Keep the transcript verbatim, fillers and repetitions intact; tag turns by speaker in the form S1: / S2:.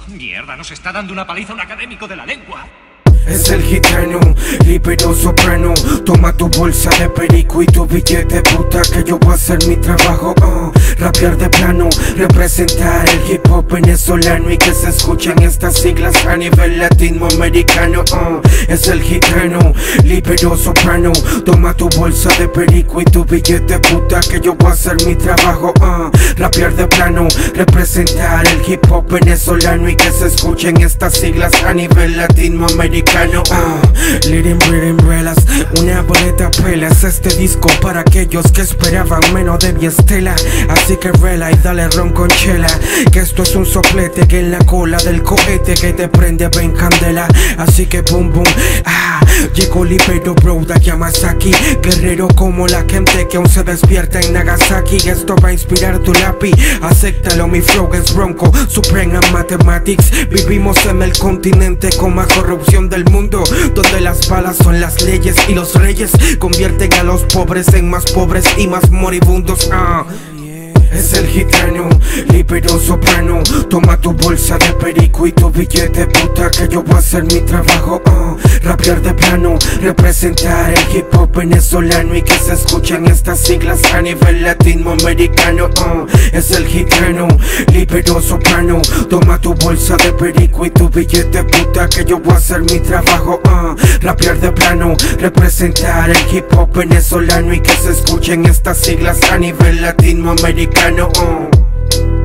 S1: Mierda, nos está dando una paliza un académico de la lengua.
S2: Es el gitano, líbero soprano. Toma tu bolsa de perico y tu billete, puta, que yo voy a hacer mi trabajo. uh, Rapear de plano, representar el hip hop venezolano y que se escuchen estas siglas a nivel latinoamericano. uh, Es el gitano, líbero soprano. Toma tu bolsa de perico y tu billete, puta, que yo voy a hacer mi trabajo. uh, Rapear de plano, representar el hip hop venezolano y que se escuchen estas siglas a nivel latinoamericano. Uh, Leading Breeding Umbrellas, una boleta pelas. Este disco para aquellos que esperaban menos de mi estela. Así que rela y dale ron con chela, que esto es un soplete que en la cola del cohete que te prende ven candela. Así que boom boom, ah, llegó Libero Bro de Yamasaki, guerrero como la gente que aún se despierta en Nagasaki. Esto va a inspirar tu lápiz, acéptalo, mi flow es bronco, Supreme Mathematics. Vivimos en el continente con más corrupción del mundo, donde las balas son las leyes y los reyes convierten a los pobres en más pobres y más moribundos. uh. Es el gitano, líbero soprano. Toma tu bolsa de perico y tu billete, puta, que yo voy a hacer mi trabajo. uh. Rapear de plano, representar el hip hop venezolano y que se escuchen estas siglas a nivel latinoamericano. uh. Es el gitano, líbero soprano. Toma tu bolsa de perico y tu billete, puta, que yo voy a hacer mi trabajo. uh. Rapear de plano, representar el hip hop venezolano y que se escuchen estas siglas a nivel latinoamericano. Uh.